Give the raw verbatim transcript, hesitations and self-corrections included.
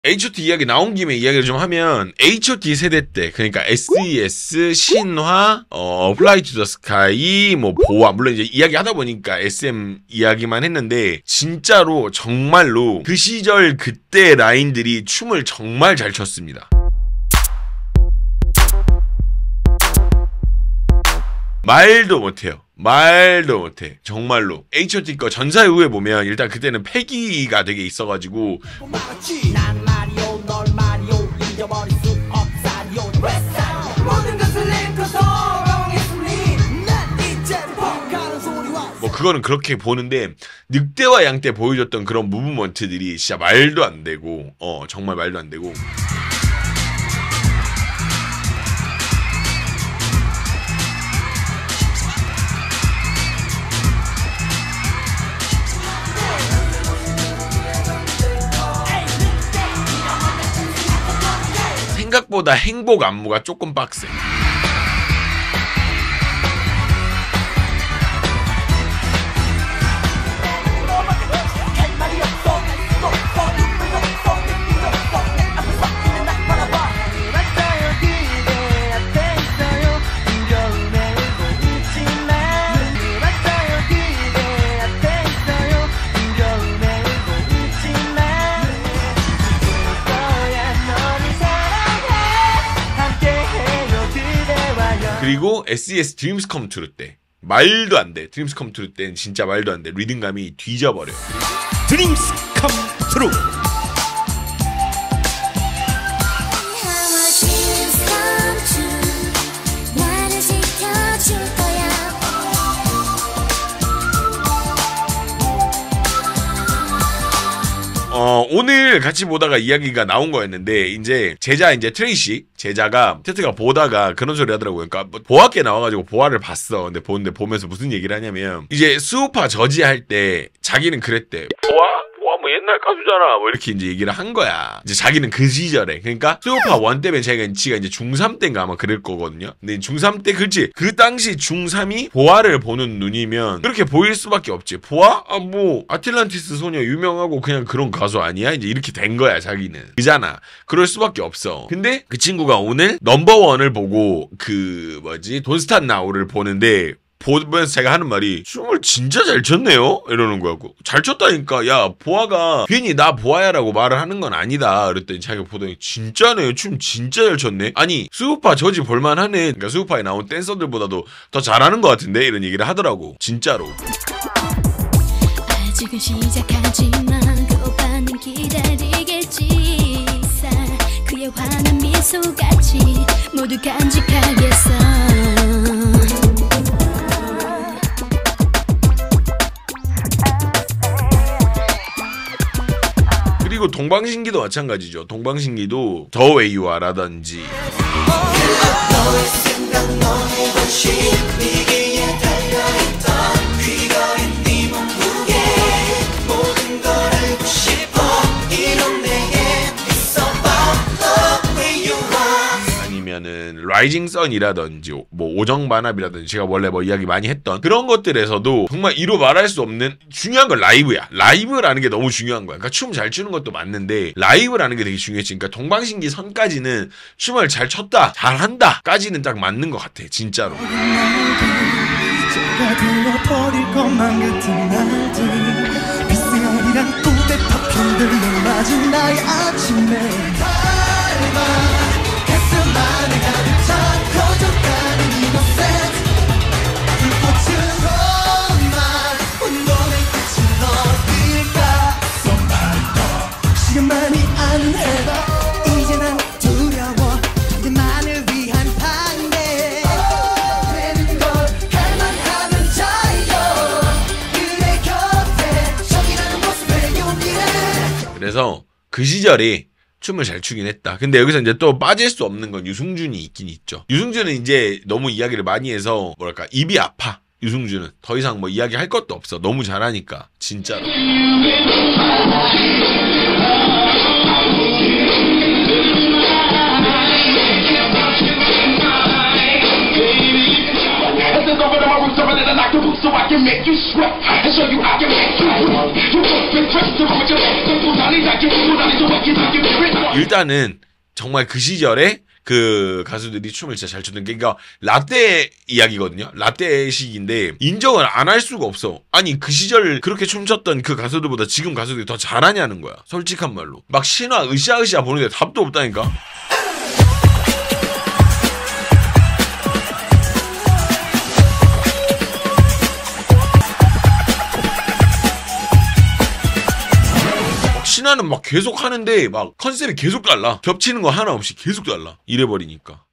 에이치 오 티 이야기 나온 김에 이야기를 좀 하면 에이치 오 티 세대 때 그러니까 에스 이 에스, 신화, 어, 플라이 투 더 스카이, 뭐 보아 물론 이제 이야기 하다 보니까 에스 엠 이야기만 했는데 진짜로 정말로 그 시절 그때 라인들이 춤을 정말 잘 췄습니다. 말도 못해요. 말도 못해. 정말로. 에이치 오 티 거 전사 이후에 보면 일단 그때는 패기가 되게 있어가지고 뭐 그거는 그렇게 보는데 늑대와 양 때 보여줬던 그런 무브먼트들이 진짜 말도 안 되고 어 정말 말도 안 되고 생각보다 행복 안무가 조금 빡세. 그리고 에스 이 에스 Dreams Come True 때 말도 안 돼. Dreams Come True 때는 진짜 말도 안 돼. 리듬감이 뒤져버려. Dreams Come True. 어, 오늘 같이 보다가 이야기가 나온 거였는데, 이제, 제자, 이제 트레이시, 제자가, 테트가 보다가 그런 소리 하더라고요. 그러니까, 보아께 나와가지고 보아를 봤어. 근데 보는데 보면서 무슨 얘기를 하냐면, 이제 수우파 저지할 때, 자기는 그랬대. 보아? 보아 뭐 옛날 가수잖아. 뭐 이렇게 이제 얘기를 한 거야. 이제 자기는 그 시절에. 그러니까, 수우파 원 때면 자기가, 지가 이제 중삼 때인가 아마 그럴 거거든요. 근데 중삼 때, 그렇지. 그 당시 중삼이 보아를 보는 눈이면, 그렇게 보일 수밖에 없지. 보아? 아, 뭐, 아틀란티스 소녀 유명하고 그냥 그런 가수 아니야? 이제 이렇게 된 거야, 자기는. 그잖아. 그럴 수밖에 없어. 근데 그 친구가 오늘 넘버원을 보고 그 뭐지? 돈스탄 나우를 보는데 보면서 제가 하는 말이 춤을 진짜 잘 췄네요? 이러는 거야. 잘 췄다니까. 야, 보아가 괜히 나 보아야라고 말을 하는 건 아니다. 그랬더니 자기가 보더니 진짜네요. 춤 진짜 잘 췄네. 아니 수우파 저지 볼만하네. 그러니까 수우파에 나온 댄서들보다도 더 잘하는 것 같은데? 이런 얘기를 하더라고. 진짜로. 아직은 시작하지만 그 오빠는 기다리겠지. 그의 환한 미소같이 모두 간직하겠어. 그리고 동방신기도 마찬가지죠. 동방신기도 더 웨이 유 아라든지 너의 생각 너의 관심 네기에 달려있던 귀거린 네 몸무게 모든 걸 알고 싶어 이런 내게 있어봐 Love where you are 아니면은 라이징 선이라든지 뭐 오정반합이라든지 제가 원래 뭐 이야기 많이 했던 그런 것들에서도 정말 이루 말할 수 없는 중요한 건 라이브야. 라이브라는 게 너무 중요한 거야. 그러니까 춤 잘 추는 것도 맞는데 라이브라는 게 되게 중요했지. 그러니까 동방신기 선까지는 춤을 잘 췄다, 잘한다 까지는 딱 맞는 것 같아. 진짜로. 그래서 그 시절에 춤을 잘 추긴 했다. 근데 여기서 이제 또 빠질 수 없는 건 유승준이 있긴 있죠. 유승준은 이제 너무 이야기를 많이 해서 뭐랄까 입이 아파. 유승준은 더 이상 뭐 이야기할 것도 없어. 너무 잘하니까 진짜로. So I can make you sweat and show you how I can make you wet. You won't be pressed to hold your head. Don't put on it like you put on it so I can make you grip. 일단은 정말 그 시절에 그 가수들이 춤을 진짜 잘 추던 게, 그러니까 라떼 이야기거든요. 라떼식인데 인정을 안 할 수가 없어. 아니 그 시절 그렇게 춤췄던 그 가수들보다 지금 가수들이 더 잘하냐는 거야. 솔직한 말로. 막 신화 으쌰으쌰 보는데 답도 없다니까. 신화는 막 계속 하는데 막 컨셉이 계속 달라. 겹치는 거 하나 없이 계속 달라. 이래버리니까.